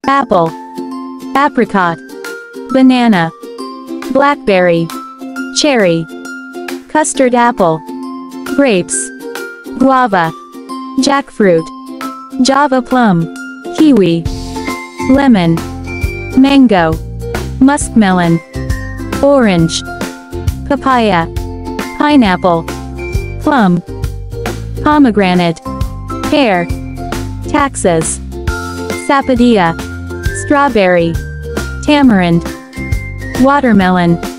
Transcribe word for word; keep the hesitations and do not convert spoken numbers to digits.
apple, apricot, banana, blackberry, cherry, custard apple, grapes, guava, jackfruit, java plum, kiwi, lemon, mango, muskmelon, orange, papaya, pineapple, plum, pomegranate, pear, taxus, sapodilla, strawberry, tamarind, watermelon.